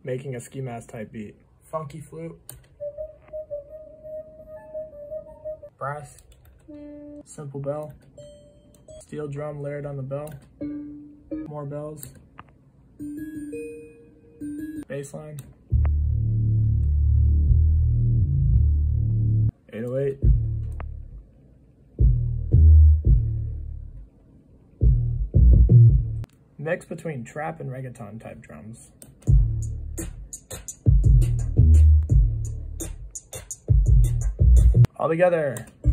making a ski mask type beat. Funky flute. Brass. Simple bell. Steel drum layered on the bell. More bells. Bass line. 808. Mix between trap and reggaeton type drums. All together.